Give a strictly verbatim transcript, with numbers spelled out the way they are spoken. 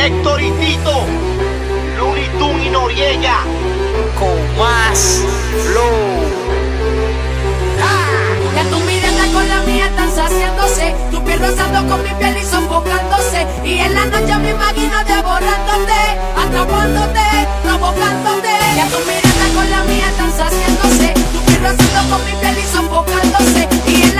Héctor y Tito, Looney Tunes y Noriega, con más flow. Ya tu mirada con la mía están saciándose, tu piel rozando con mi piel y sofocándose. Y en la noche me imagino devorándote, atrapándote, provocándote. Ya tu mirada con la mía están saciándose, tu piel rozando con mi piel y sofocándose. Y en